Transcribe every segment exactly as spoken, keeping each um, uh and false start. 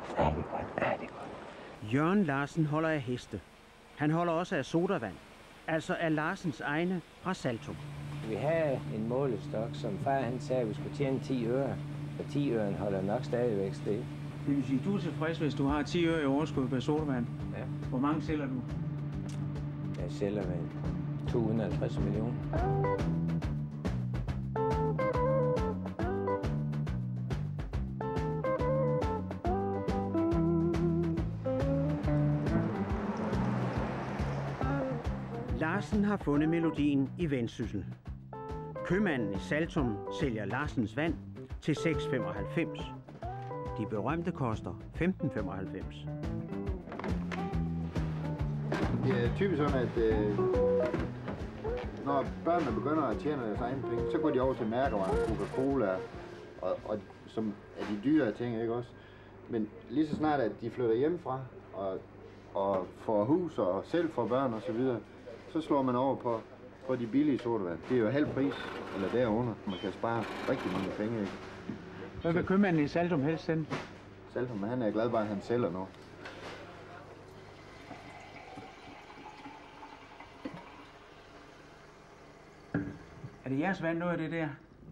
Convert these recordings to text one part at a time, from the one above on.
Ja, det er godt. Ja, det er godt. Jørgen Larsen holder af heste. Han holder også af sodavand. Altså af Larsens egne fra Saltum. Vi havde en målestok, som far han sagde, at vi skulle tjene ti øre. Og ti øren holder nok stadigvæk sted. Det vil sige, at du er tilfreds, hvis du har ti øre i overskud på sodavand. Ja. Hvor mange sælger du? Jeg sælger med to hundrede og halvtreds millioner. Larsen har fundet melodien i Vendsyssel. Købmanden i Saltum sælger Larsens vand til seks femoghalvfems. De berømte koster femten femoghalvfems. Det er typisk sådan, at øh, når børnene begynder at tjene deres egne penge, så går de over til mærkevarer, Coca-Cola, og, og som er de dyre ting, ikke også? Men lige så snart, at de flytter hjemmefra og, og får hus og selv får børn og så videre, så slår man over på, på de billige sodavand. Det er jo halv pris, eller derunder. Man kan spare rigtig mange penge, ikke? Hvad vil købmanden i Saltum helst sende? Saltum, han er glad bare, at han sælger nu. Er det jeres vand, noget af det der?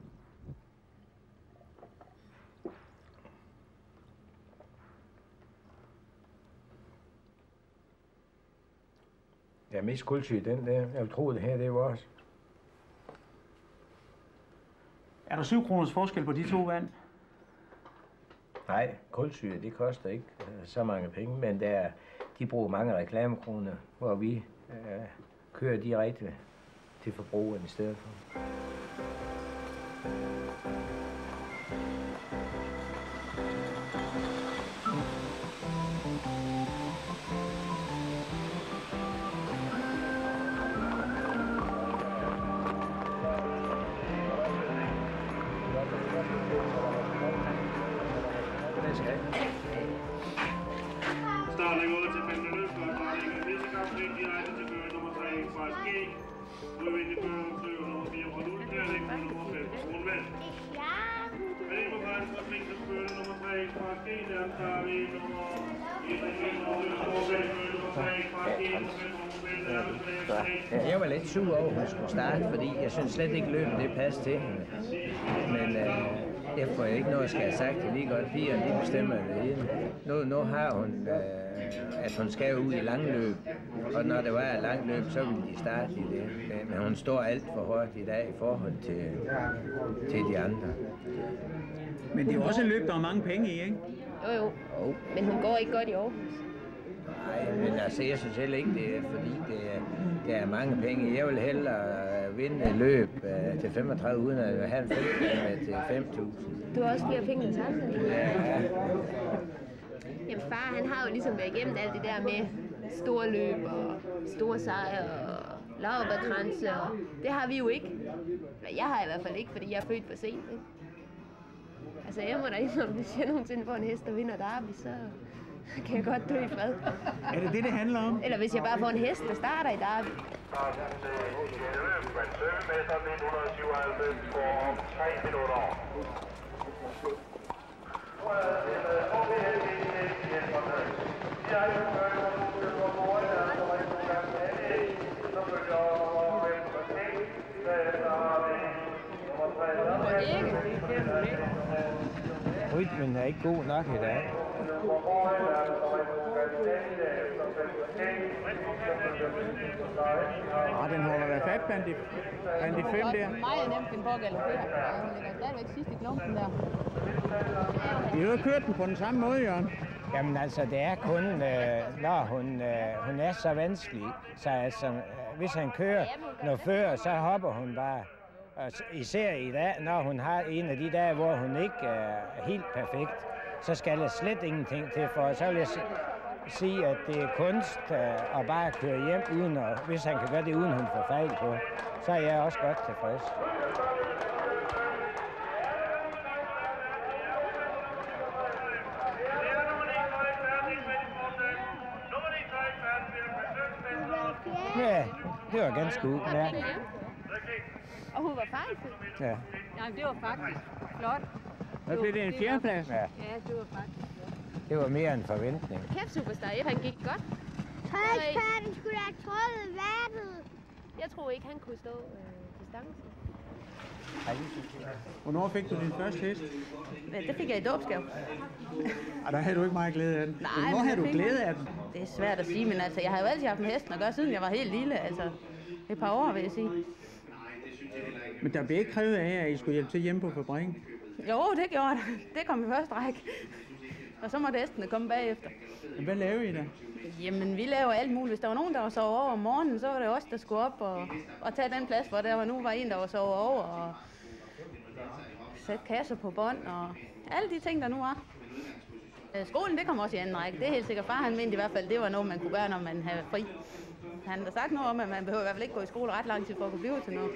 Jeg er mest kulsyg, den der. Jeg vil tro, det her, det er vores. Er der syv kroners forskel på de to vand? Nej, kulsyre, det koster ikke øh, så mange penge, men der, de bruger mange reklamekroner, hvor vi øh, kører direkte til forbrugeren i stedet for. Startning ud til femte løfter, startning af Fissekampen, direkte til kører nummer tre fra G. Udvindelig kører kører nummer fire fra Lulkærling, og nummer fem fra Rundvand. Men på grænsen og sving til kører nummer tre fra G, der tager vi nummer et og fem og nummer tre fra G, nummer fem og Rundvand. Jeg var lidt sur over, at hun skulle starte, fordi jeg synes slet ikke løbet det passer til hende. Men øh, jeg får ikke noget, skal have sagt. Det er lige godt. Pigerne, de bestemmer det hele. Nu, nu har hun, øh, at hun skal ud i langløb. Og når det var et langløb, så ville de starte i det. Men hun står alt for hårdt i dag i forhold til, til de andre. Men det er jo også et løb, der er mange penge i, ikke? Jo, jo. Oh. Men hun går ikke godt i Aarhus. Nej, men altså, jeg synes heller ikke, det er, fordi det er, det er mange penge. Jeg vil hellere vinde et løb uh, til femogtredive uden at have en femten til fem tusind. Du har også flere penge end andre. Ja, ja. Jamen far, han har jo ligesom været igennem alt det der med store løb og store sejre og laurbærkranse, og det har vi jo ikke. Jeg har i hvert fald ikke, fordi jeg er født for sent. Ikke? Altså jeg må da indrømme, hvis jeg nogensinde får en hest, der vinder derby, så kan jeg godt dø i fred. Er det det, det handler om? Eller hvis jeg bare får en hest, der starter i derby. Rytmen er ikke god nok i dag. Ah, den holder da fat blandt de, blandt de fem der. Det er meget nemt den på at galoppere. Hun ligger stadigvæk sidst i klumpen der. Vi har jo kørt den på den samme måde, Jørgen. Jamen altså, det er kun, øh, når hun, øh, hun er så vanskelig. Så altså, øh, hvis han kører noget før, så hopper hun bare. Og især i dag, når hun har en af de dage, hvor hun ikke er helt perfekt, så skal der slet ingenting til for. Så vil jeg sige, at det er kunst at bare køre hjem, uden at, hvis han kan gøre det, uden hun får fejl på, så er jeg også godt tilfreds. Ja, det var ganske udmærket. Og hun var fejlfri. Ja. Nej, det var faktisk flot. Hvad blev det, en fjerdeplads? Ja. Ja, det var faktisk flot. Det var mere en forventning. Kæft, Superstar F, han gik godt. Træspaden skulle da have trukket vandet. Jeg tror ikke, han kunne stå øh, distancen. Hvornår fik du din første hest? Ja, det fik jeg i dåbsgave. Og der havde du ikke meget glæde af den. Nej, Hvornår men havde du jeg fik glæde mig. af den? Det er svært at sige, men altså, jeg har jo altid haft med hesten at gøre, siden jeg var helt lille. Altså, et par år, vil jeg sige. Men der blev ikke krævet af, at I skulle hjælpe til hjemme på fabrikken. Jo, det gjorde det. Det kom i første række. Og så måtte hestene komme bagefter. Men hvad lavede I da? Jamen, vi laver alt muligt. Hvis der var nogen, der var sovet over om morgenen, så var det os, der skulle op og, og tage den plads, hvor der var nu var en, der var sovet over. Og sætte kasser på bånd og alle de ting, der nu var. Skolen, det kom også i anden række. Det er helt sikkert. Far, han mente i hvert fald, det var noget, man kunne gøre, når man havde fri. Han har sagt noget om, at man behøver i hvert fald ikke gå i skole ret lang tid for at kunne blive til noget.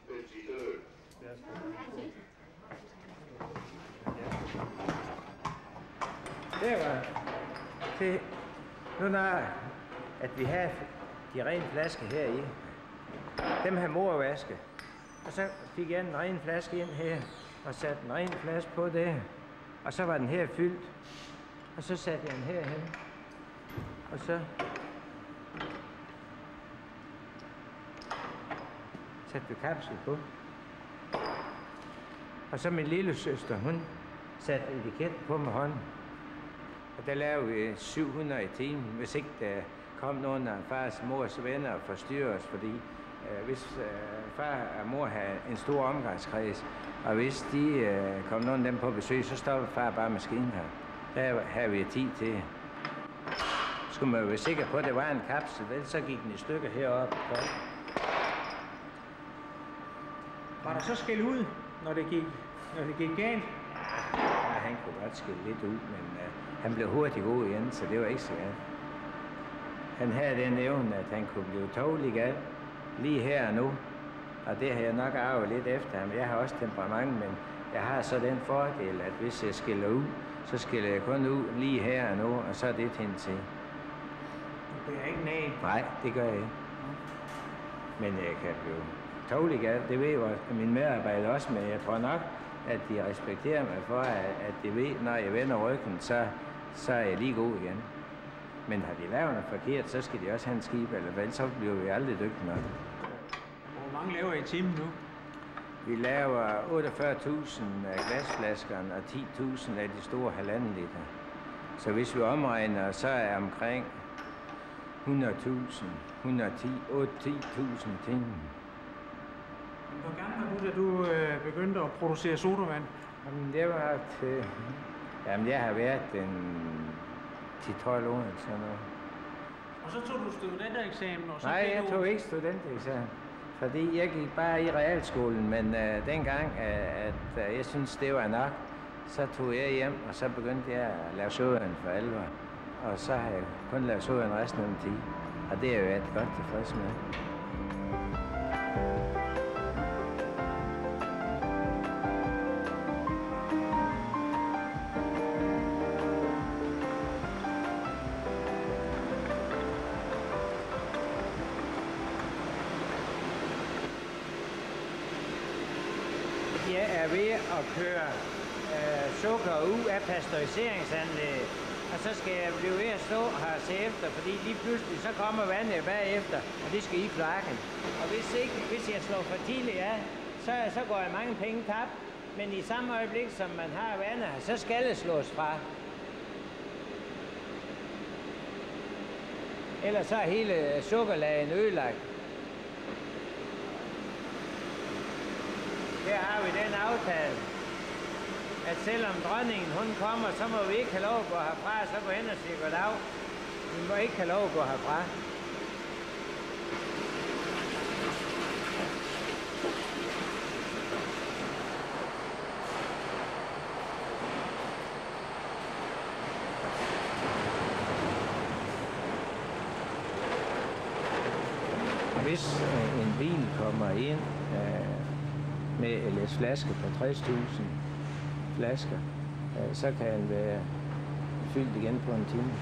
Det var til nu når at vi havde de rene flasker her i. Dem havde mor vaske. Og så fik jeg en ren flaske ind her og satte en ren flaske på det. Og så var den her fyldt. Og så satte jeg den herhen. Og så satte vi kapsel på. Og så min lille søster, hun satte etiketten på med hånden. Og der lavede vi syv hundrede i timen, hvis ikke der kom nogen af fars og mors venner og forstyrrede os, fordi øh, hvis øh, far og mor havde en stor omgangskreds, og hvis de øh, kom nogen af dem på besøg, så stoppede far bare maskinen her. Der havde vi tid til. Skulle man jo være sikker på, at det var en kapsel, vel, så gik den i stykker heroppe. Var der så skæld ud, når det gik, når det gik galt? Ja, han kunne godt skille lidt ud, men uh, han blev hurtigt god igen, så det var ikke så galt. Han havde den evne, at han kunne blive tålig galt lige her og nu. Og det har jeg nok arvet lidt efter ham. Jeg har også temperament, men jeg har så den fordel, at hvis jeg skiller ud, så skiller jeg kun ud lige her og nu, og så er det til en til. Det er ikke nej. Nej, det gør jeg ikke. Men jeg kan blive tålig galt, det ved jo mine medarbejdere også, men jeg tror nok, at de respekterer mig for, at de ved, når jeg vender ryggen, så, så er jeg lige god igen. Men har de lavet noget forkert, så skal de også have en skib, eller vel, så bliver vi aldrig dygtige nok. Hvor mange laver I i timen nu? Vi laver otteogfyrre tusind af glasflaskerne og ti tusind af de store halvanden liter. Så hvis vi omregner, så er omkring hundrede tusind, et hundrede og ti, otte til ti tusind timen. Hvor gammel var du, da du øh, begyndte at producere sodavand? Jamen, det var til... Jamen, jeg har været en ti tolv år eller sådan noget. Og så tog du studentereksamen? Og så Nej, jeg tog ikke studentereksamen. Fordi jeg gik bare i realskolen, men øh, dengang, øh, at øh, jeg synes det var nok, så tog jeg hjem, og så begyndte jeg at lave sodavand for alvor. Og så har jeg kun lavet sodavand resten af min tid. Og det er jeg været godt tilfreds med. Jeg er ved at køre øh, sukker ud af pasteuriseringanlægget, og så skal jeg blive ved at stå her og se efter, fordi lige pludselig så kommer vandet bagefter, og det skal i flakken. Og hvis, ikke, hvis jeg slår for tidligt af, så, så går jeg mange penge tabt, men i samme øjeblik, som man har vandet her, så skal det slås fra. Ellers så er hele sukkerlagen ødelagt. Her har vi den aftale, at selvom dronningen hun kommer, så må vi ikke have lov at gå herfra, så gå hen og sige goddag. Vi må ikke have lov at gå herfra. Hvis øh, en bil kommer ind øh, med L S flaske på tres tusind flasker, øh, så kan den være fyldt igen på en time.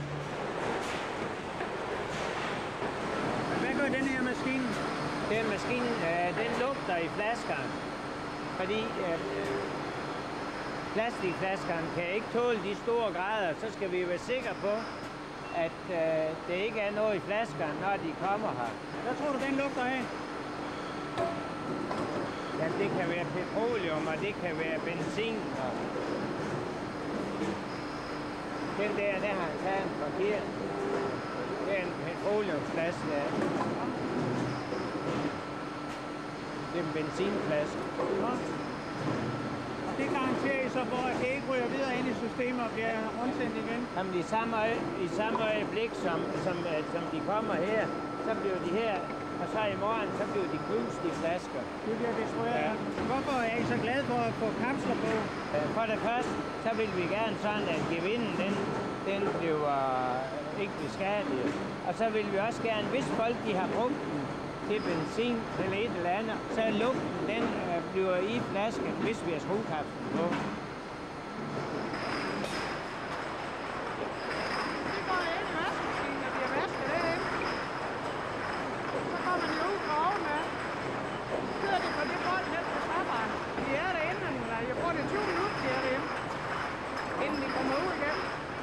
Hvad gør den her maskine? Den maskine, øh, den lugter i flaskerne, fordi øh, plastikflaskerne kan ikke tåle de store grader, så skal vi være sikre på, at øh, det ikke er noget i flaskerne, når de kommer her. Hvad tror du, den lugter af? Ja, det kan være petroleum, og det kan være benzin. Og den der, der har han taget en forkert. Det er en petroleumsflaske, ja. Det er en benzinflaske. Ja. Og det garanterer I så for, at det ikke ryger videre ind i systemet og bliver rundsendt igen? Jamen, i samme, øje, i samme øjeblik, som, som, som de kommer her, så bliver de her, og så i morgen, så bliver de knust i flasker. Det bliver destrueret. Ja. Hvorfor er I så glade for at få kapsler på? For det første, så vil vi gerne sådan, at gevinden, den, den bliver ikke beskadiget. Og så vil vi også gerne, hvis folk de har brugt den til benzin eller et eller andet, så lugten, den øh, bliver i flasken, hvis vi har skruekapslen på. Det går ind i vaskemaskinen, og bliver vasket det ind. Så kommer den ud fra oven af. Så kører det på det bånd ned på trapperen. De er derinde, eller jeg bruger det tyve minutter, de er derinde, inden de kommer ud igen.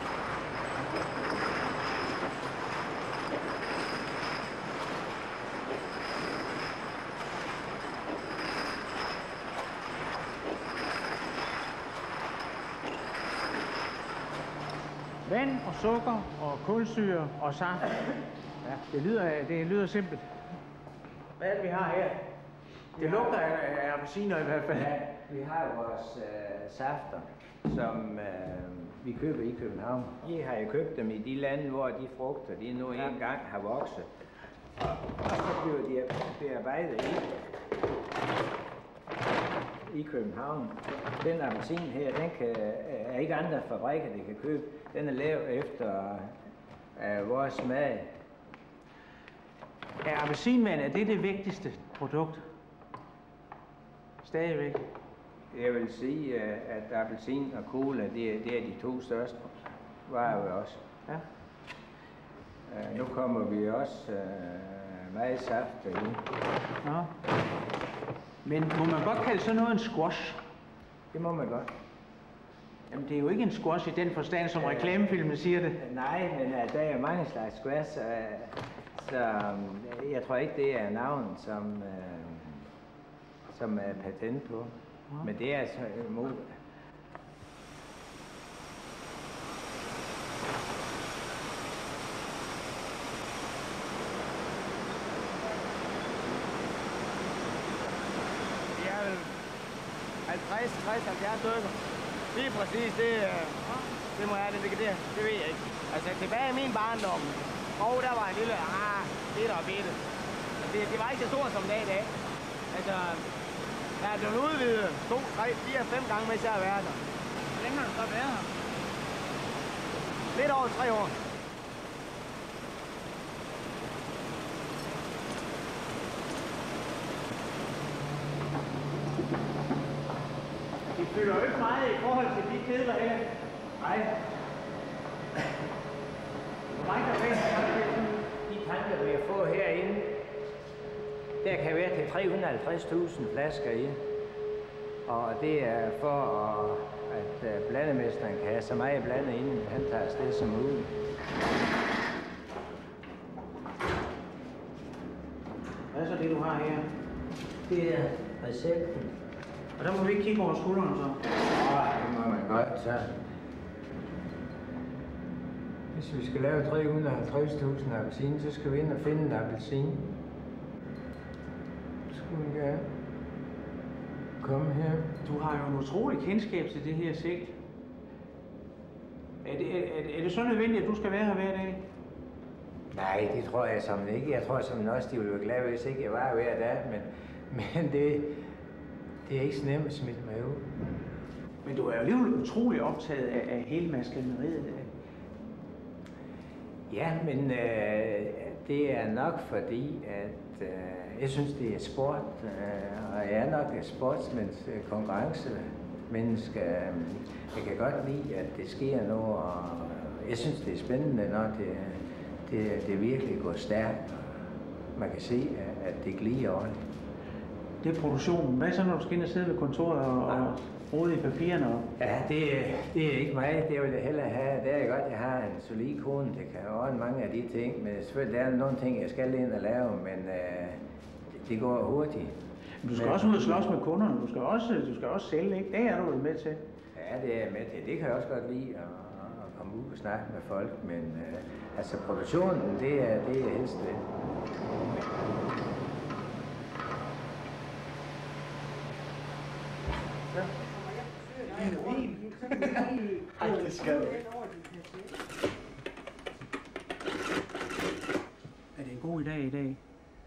Vand og sukker og kulsyre og saft. Ja, det lyder, det lyder simpelt. Hvad er det, vi har her? Det lugter af, af appelsiner i hvert fald. Ja, vi har vores øh, safter, som øh, vi køber i København. I har jo købt dem i de lande, hvor de frugter, de nu ja. engang har vokset. Og, og så bliver de bearbejdet i, i København. Den appelsin her, den kan, er ikke andre fabrikker, der kan købe. Den er lavet efter øh, vores smag. Er appelsinvand, er det det vigtigste produkt? Stadigvæk. Jeg vil sige, at appelsin og cola, det er, det er de to største varer ved os. Ja. Uh, nu kommer vi også uh, meget saft i. Nå. Men må man godt kalde sådan noget en squash? Det må man godt. Jamen, det er jo ikke en squash i den forstand, som uh, reklamefilmen siger det. Nej, men uh, der er mange slags squash, uh, så uh, jeg tror ikke, det er navnet, som, uh, som er patent på. Ja. Men det er altså imod. halvtreds, tres, halvfjerds stykker. Lige præcis, det, det må jeg, det, det, det, det ved jeg ikke. Altså tilbage i min barndom, og der var en lille, ah, bitte og bitte. Det, det var ikke så stort som det er i dag. Altså, jeg er blevet udvidet to, tre, fire, fem gange, mens jeg har været der. Hvor længe har du så været her? Lidt over tre år. De fylder jo ikke meget i forhold til de kedler her. Nej. Hvor mange der findes der? De tanker, vi har fået herinde, der kan være til tre hundrede og halvtreds tusind flasker i. Og det er for, at blandemesteren kan have så meget blandet, inden han tager afsted som muligt. Hvad er så det, du har her? Det er recepten. Og der må vi ikke kigge over skuldrene så? Nej, det må man godt, så. Hvis vi skal lave tre hundrede og halvtreds tusind appelsiner, så skal vi ind og finde en appelsin. Skulle vi gerne komme her. Du har jo en utrolig kendskab til det her sigt. Er det, er, er det så nødvendigt, at du skal være her hver dag? Nej, det tror jeg som ikke. Jeg tror som også, de ville være glade, hvis ikke jeg var hver dag, men, men det, det er ikke så nemt at smitte mig ud. Men du er jo alligevel utrolig optaget af, af hele maskineriet. Ja, men øh, det er nok fordi, at øh, jeg synes, det er sport, øh, og jeg er nok et sportsmænds øh, konkurrencemenneske. Jeg kan godt lide, at det sker noget, og jeg synes, det er spændende, når det, det, det virkelig går stærkt. Man kan se, at det glider ordentligt. Det er produktionen. Hvad så, når du skal ind og sidde ved kontoret? Og... rode i papirerne op. Ja, det, det er ikke mig. Det vil jeg hellere have. Det er godt, jeg har en solid kone, der kan ordne mange af de ting. Men selvfølgelig, der er nogle ting, jeg skal ind og lave, men øh, det, det går hurtigt. Men du skal men, også ud og slås med kunderne. Du skal også, du skal også sælge, ikke? Det er du vel med til? Ja, det er jeg med til. Det kan jeg også godt lide at, at komme ud og snakke med folk. Men øh, altså, produktionen, det er, det er helst det. Ej, det skal du. Er det en god dag i dag?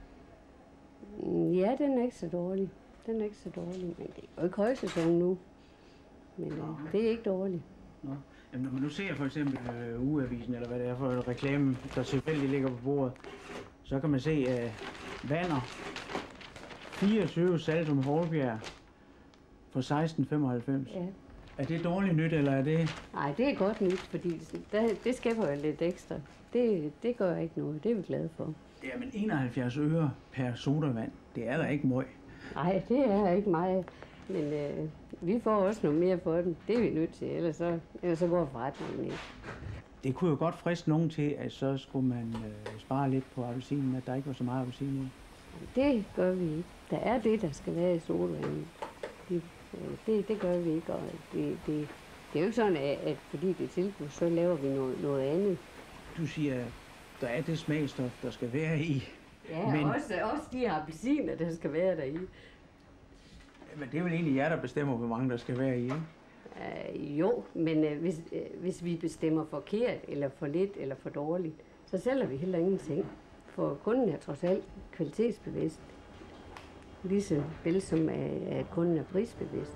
Ja, den er ikke så dårlig. Den er ikke så dårlig, men det er jo ikke højsæson nu. Men øh, det er ikke dårligt. Nå. Jamen, når man nu ser for eksempel øh, ugeavisen, eller hvad det er for reklame, der tilfældigt ligger på bordet, så kan man se øh, Vanner, fireogtyve Saltum Holbjerg for seksten femoghalvfems. Ja. Er det dårligt nyt, eller er det... Nej, det er godt nyt, fordi der, det skæber jo lidt ekstra. Det, det gør ikke noget, det er vi glade for. Jamen enoghalvfjerds øre per sodavand, det er der ikke møg. Nej, det er ikke meget. Men øh, vi får også noget mere for den. Det er vi nødt til, ellers så, ellers så går forretningen ikke. Det kunne jo godt friste nogen til, at så skulle man øh, spare lidt på appelsinen, at der ikke var så meget appelsin i. Det gør vi ikke. Der er det, der skal være i sodavandet. Det, det, det gør vi ikke, og det, det, det er jo ikke sådan, at, at fordi det er tilbud, så laver vi noget, noget andet. Du siger, der er det smagstof, der skal være i. Ja, men også, også de appelsiner, der skal være der i. Men det er vel egentlig jer, der bestemmer, hvor mange der skal være i, ikke? Uh, jo, men uh, hvis, uh, hvis vi bestemmer forkert, eller for lidt, eller for dårligt, så sælger vi heller ingenting. For kunden er trods alt kvalitetsbevidst. Lige så vel som at kunden er prisbevidst.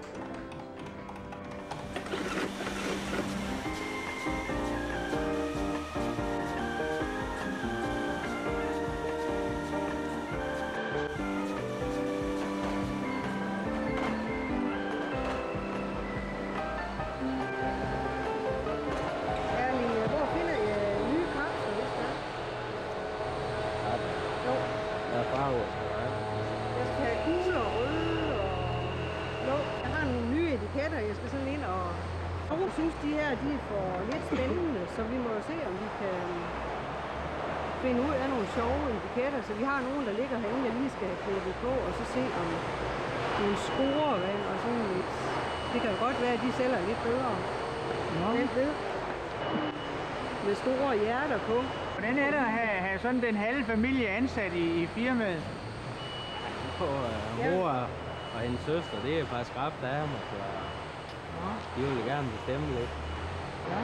Jeg skal sådan ind og... Nogle synes, de her de er for lidt spændende, så vi må jo se, om vi kan finde ud af nogle sjove etiketter. Så vi har nogen, der ligger herinde, jeg lige skal klippe på, og så se om nogle scorevand og sådan lidt. Det kan jo godt være, at de sælger lidt bedre. Ja. Den ved. Med store hjerter på. Hvordan er det at have, have sådan den halve familie ansat i, i firmaet? På uh, mor og hendes søster, det er et par skrabte damer, så ja. De vil gerne bestemme lidt. Ja.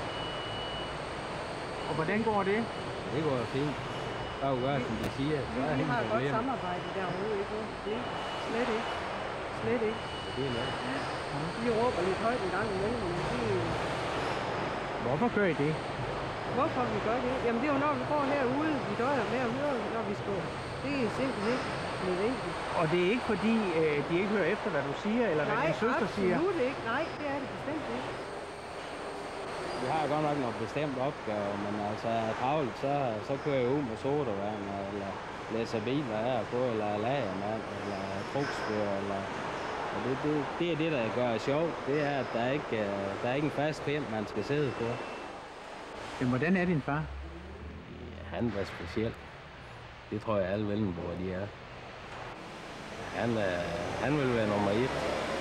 Og hvordan går det? Det går fint. Bare gør, som de siger. Vi, vi har et godt samarbejde derude, ikke? Det er slet ikke. Slet ikke. Det er noget. Ja. Vi råber lidt højt en gang imellem, men det... Hvorfor gør I det? Hvorfor vi gør det? Jamen det er jo når vi går herude, vi døjer med at høre, når vi står. Det er simpelthen ikke nødvendigt. Og det er ikke fordi, øh, de ikke hører efter, hvad du siger, eller Nej, hvad din søster siger? Nej, absolut ikke. Nej, det er det bestemt ikke. Vi har godt nok noget bestemt opgave, men altså er travlt, så, så kører jeg ud med sodavand, eller læser biler her på, eller lagermand, eller truksfører, eller... Og det, det, det er det, der gør det sjovt. Det er, at der ikke der er ikke en fast pind, man skal sidde på. Men hvordan er din far? Ja, han var speciel. Det tror jeg, alle Vellenborg, de er. Han, øh, han vil være nummer et.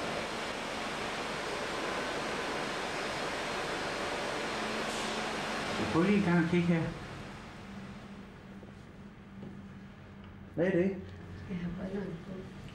Vi får lige en gang at kigge her. Hvad er det? Jeg har brillerne på.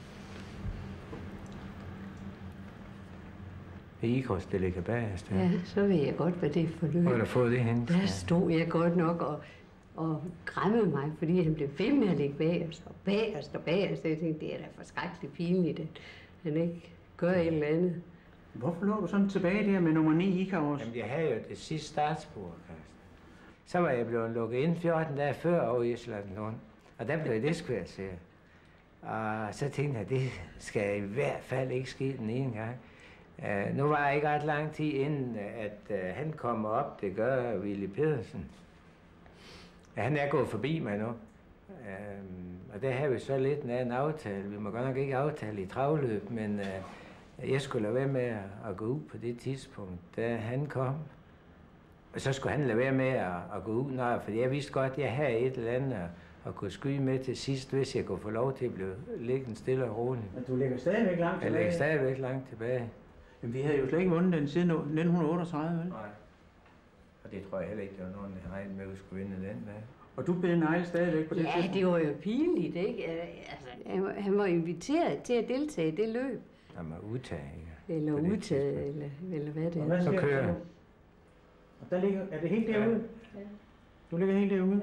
Ikos, det ligger bagerst. Ja, så ved jeg godt, hvad det er for løb. Hvor har du fået det hen? Der stod jeg godt nok og, og græmmede mig, fordi han blev ved med at ligge bagerst og bagerst og bagerst. Jeg tænkte, det er da forskrækkeligt pinligt, at han ikke gør et eller andet. Hvorfor lå du sådan tilbage der med nummer ni Ikaros? Jamen, jeg havde jo det sidste startspor, Karsten. Så var jeg blevet lukket ind fjorten dage før over i Islandlund, og der blev jeg diskvalificeret. Og så tænkte jeg, det skal i hvert fald ikke ske den ene gang. Uh, nu var jeg ikke ret lang tid inden, at uh, han kom op. Det gør Willy Pedersen. Ja, han er gået forbi mig nu. Uh, og der har vi så lidt en anden aftale. Vi må godt nok ikke aftale i travløb, men uh, Jeg skulle lade være med at, at gå ud på det tidspunkt, da han kom. Og så skulle han lade være med at, at gå ud, nej, for jeg vidste godt, at jeg havde et eller andet at, at kunne skyde med til sidst, hvis jeg kunne få lov til at blive liggende stille og roligt. Men du ligger stadigvæk langt tilbage? Jeg ligger stadigvæk langt tilbage. Men vi havde jo slet ikke vundet den siden nitten otteogtredive, vel? Nej. Og det tror jeg heller ikke, der var nogen, der havde regnet med, at vi skulle vinde den med. Og du blev negle stadigvæk på det tidspunkt? Ja, det var jo pinligt, ikke? Altså, han, han var inviteret til at deltage i det løb. Han var udtaget. Eller udtaget, eller, eller hvad det er. Hvad så kører jeg. Og der ligger, er det helt derude? Ja. Du ligger helt derude?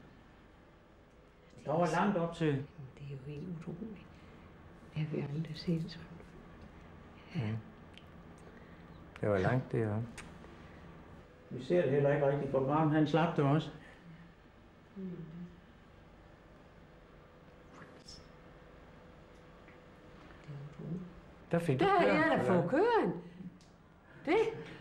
Der var langt op til... Det er jo helt utroligt. Det har vi aldrig set sådan. Ja. Mm. Det var langt deroppe. Vi ser det heller ikke rigtigt, for Bram han slap det også. Mm. Der fik du køren. Der har jeg da fået køren. Det.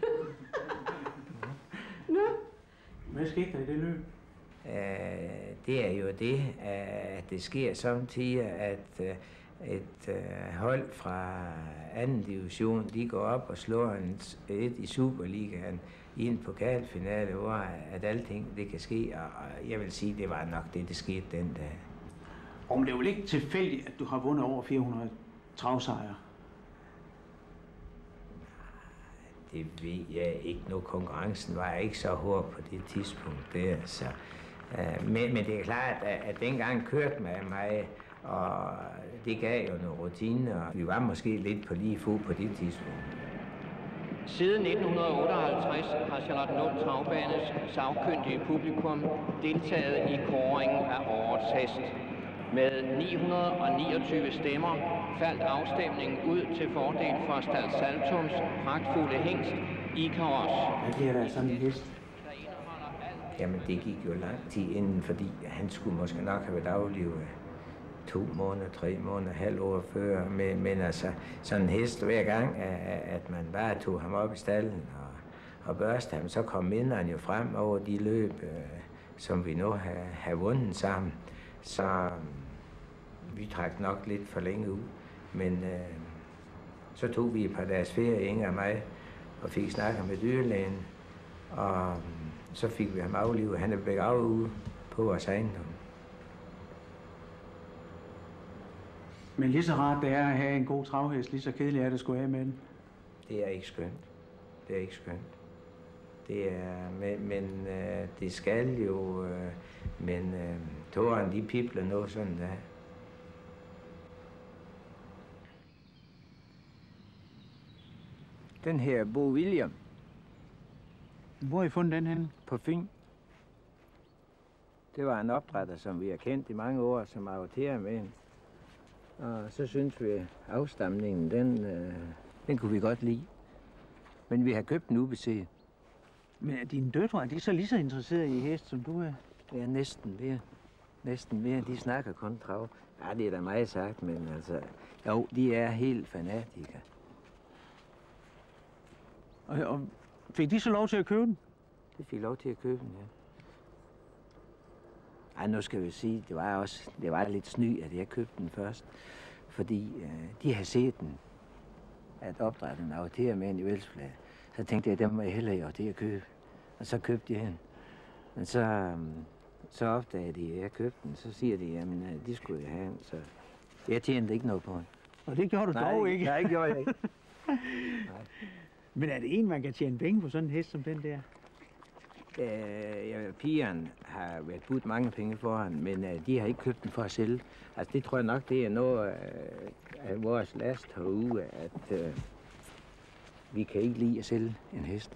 Nå. Hvad skete der i det løb? Uh, det er jo det, at det sker samtidig, at uh, et uh, hold fra anden division, de går op og slår en, et i Superligaen i en pokalfinale, hvor at alting det kan ske, og jeg vil sige, det var nok det, der skete den dag. Om det er jo ikke tilfældigt, at du har vundet over fire hundrede travsejre? Det ved jeg ikke. Nu konkurrencen var ikke så hård på det tidspunkt der, så... Uh, men, men det er klart, at, at dengang kørte man mig, og det gav jo noget rutine, og vi var måske lidt på lige fod på det tidspunkt. Siden nitten otteoghalvtreds har Charlottenlund Travbanes sagkyndige publikum deltaget i kåringen af årets hest. Med ni hundrede niogtyve stemmer faldt afstemningen ud til fordel for Stald Saltums pragtfulde hingst Ikaros. Hvad bliver der sådan en hest? Jamen, det gik jo lang tid inden, fordi han skulle måske nok have været aflivet to måneder, tre måneder, halv år før. Men, men altså, sådan en hest hver gang, at man bare tog ham op i stallen og, og børste ham, så kom minderen jo frem over de løb, som vi nu har, har vundet sammen. Så vi trak nok lidt for længe ud. Men øh, så tog vi et par dages ferie, Inger og mig, og fik snakket med dyrlægen. Og så fik vi ham aflivet. Han er begravet ude på vores ejendom. Men lige så rart det er at have en god travhest, lige så kedeligt er det at skulle af med den. Det er ikke skønt. Det er ikke skønt. Det er, men, men øh, det skal jo, øh, men øh, tårerne de pipler noget sådan der. Den her Bo William. Hvor har I fundet den henne? På Fyn. Det var en opdrætter, som vi har kendt i mange år, som avorterer med en. Og så synes vi, at afstamningen, den, øh, den kunne vi godt lide. Men vi har købt den ubeset. Men er dine døtre, er de så lige så interesserede i hest, som du er? Ja, næsten mere. Næsten mere. De snakker kun trav. Ja, det er da meget sagt, men altså... Jo, de er helt fanatikere. Og, og fik de så lov til at købe den? De fik lov til at købe den, ja. Ej, nu skal vi sige, det var også det var lidt sny, at jeg købte den først. Fordi øh, de har set den, at opdrætteren avorterer med en i Velsflade. Så tænkte jeg, dem må jeg hellere jo til at købe. Og så købte jeg den. Men så, øh, så opdagede de, at jeg købte den. Så siger de, jamen, øh, de skulle jeg have den. Så jeg tjente ikke noget på den. Og det gjorde du nej, dog ikke? Nej, det gjorde jeg ikke. Men er det en, man kan tjene penge på sådan en hest som den der? Øh, ja, pigeren har været budt mange penge for han, men øh, de har ikke købt den for at sælge. Altså det tror jeg nok, det er noget øh, af vores last herude, at øh, vi kan ikke lide at sælge en hest.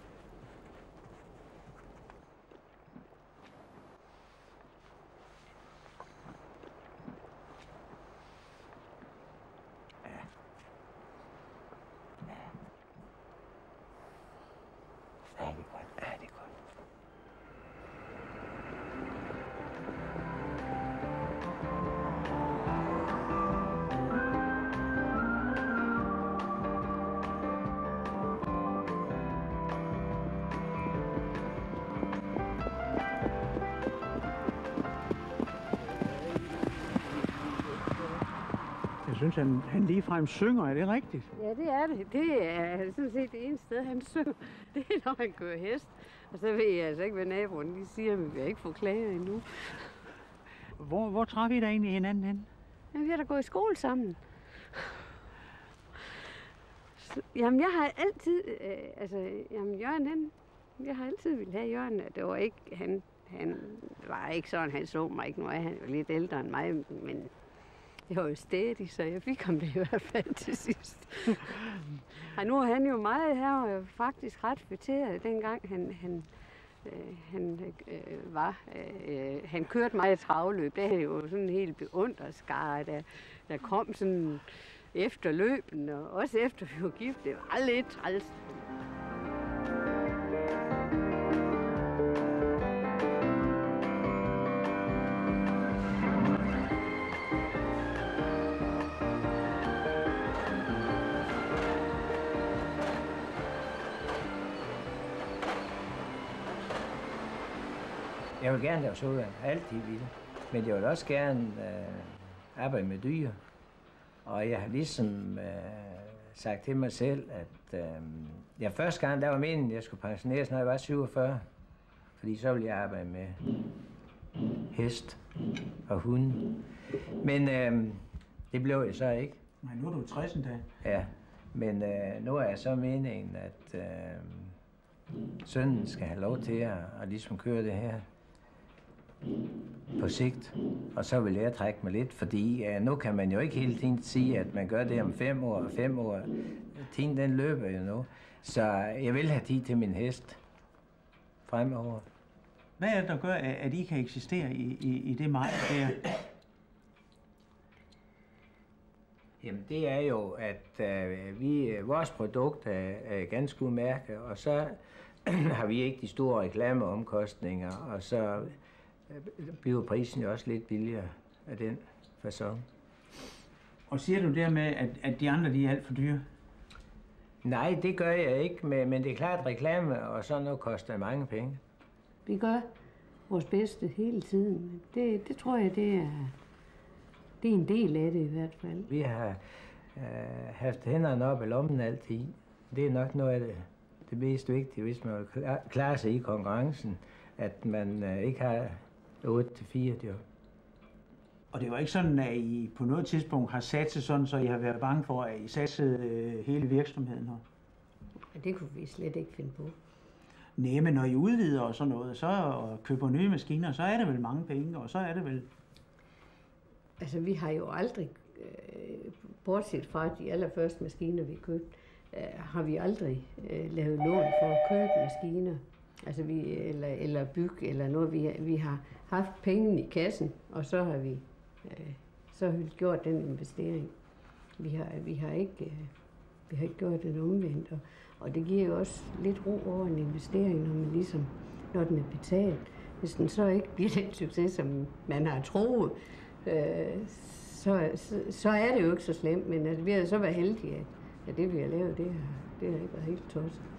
synes, han, han ligefrem synger. Er det rigtigt? Ja, det er det. Det er sådan set det eneste sted, han synger. Det er, når han kører hest. Og så ved jeg altså ikke, hvad naboen de siger, men vi har ikke fået klager endnu. Hvor, hvor trækker I da egentlig hinanden hen? Ja, vi har da gået i skole sammen. Så, jamen, jeg har altid... Øh, altså, jamen, Jørgen, han... Jeg har altid ville have Jørgen. Det var ikke... Han, han var ikke sådan, han så mig ikke. Nu er han jo lidt ældre end mig, men... Det var jo stædig, så jeg fik ham det i hvert fald til sidst. Og nu er han jo meget her, og jeg faktisk ret fætteret, dengang han, han, øh, han øh, var. Øh, han kørte meget travløb. Det er jo sådan en helt beundreskare, der, der kom sådan efter løben, og også efter vi var gift. Det var lidt træls. Jeg vil gerne lave sådan, altid vil. Men jeg vil også gerne øh, arbejde med dyr. Og jeg har ligesom øh, sagt til mig selv, at øh, ja, første gang, der var meningen, at jeg skulle pensioneres, når jeg var syvogfyrre. Fordi så ville jeg arbejde med hest og hunde. Men øh, det blev jeg så ikke. Nej, nu er du tres en dag. Ja, men øh, nu er jeg så meningen, at øh, sønnen skal have lov til at, at ligesom køre det her på sigt, og så vil jeg trække mig lidt, fordi uh, nu kan man jo ikke hele tiden sige, at man gør det om fem år og fem år. Tiden den løber jo nu, så jeg vil have tid til min hest fremover. Hvad er det, der gør, at I kan eksistere i, i, i det maj der? Jamen det er jo, at uh, vi, vores produkt er, er ganske udmærket, og så har vi ikke de store reklameomkostninger, og så bliver prisen jo også lidt billigere af den facon. Og siger du dermed, at, at de andre de er alt for dyre? Nej, det gør jeg ikke, men det er klart, at reklame og sådan noget koster mange penge. Vi gør vores bedste hele tiden. Det, det tror jeg, det er, det er en del af det i hvert fald. Vi har øh, haft hænderne op i lommen altid. Det er nok noget af det, det mest vigtige, hvis man vil klare sig i konkurrencen, at man øh, ikke har otte til fire job. Og det var ikke sådan, at I på noget tidspunkt har satset sådan, så I har været bange for, at I satsede øh, hele virksomheden her? Det kunne vi slet ikke finde på. Nej, men når I udvider og sådan noget, så og køber nye maskiner, så er det vel mange penge, og så er det vel... Altså, vi har jo aldrig, øh, bortset fra de allerførste maskiner, vi købte, øh, har vi aldrig øh, lavet lån for at købe maskiner. Altså vi, eller, eller bygge, eller noget. Vi, vi har haft penge i kassen, og så har vi, øh, så har vi gjort den investering. Vi har, vi har, ikke, øh, vi har ikke gjort den omvendt, og, og det giver jo også lidt ro over en investering, når man ligesom, når den er betalt. Hvis den så ikke bliver den succes, som man har troet, øh, så, så, så er det jo ikke så slemt, men altså, vi har så været heldige, at, at det vi har lavet, det har, det har ikke været helt tosset.